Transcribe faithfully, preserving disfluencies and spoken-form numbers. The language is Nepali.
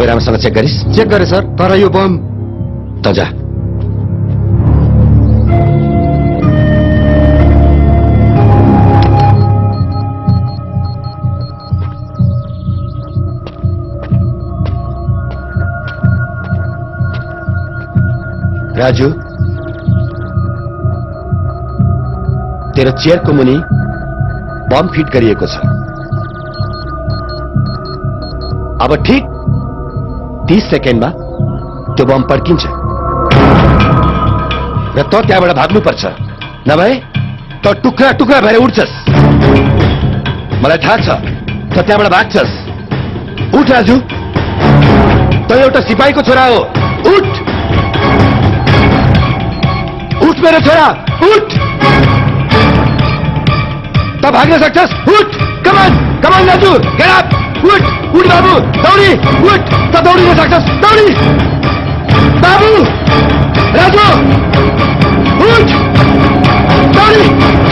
सबै राम्रोसँग चेक गरिस्? चेक गरे सर, तर यो बम त जा। राजू, तेरो चेयरको मुनि बम फिट गरिएको छ। अब ठीक तीस सेकेन्डमा त्यो बम पड्किन्छ र त त्यहाँबाट भाग्नुपर्छ, नभए त टुक्रा टुक्रा भएर उठ्छस्। मलाई थाहा छ त त्यहाँबाट भाग्छस्। उठ राजू, त एउटा सिपाहीको छोरा हो। उठ उठ मेरो छोरा, उठ। त भाग्न सक्छस्। उठ, कमान कमान राजू, गेट अप। उठ उठ बाबु, दौडी उठ, त दौडिन सक्छस्। दौडी बाबु, राजू उठ, दौडी।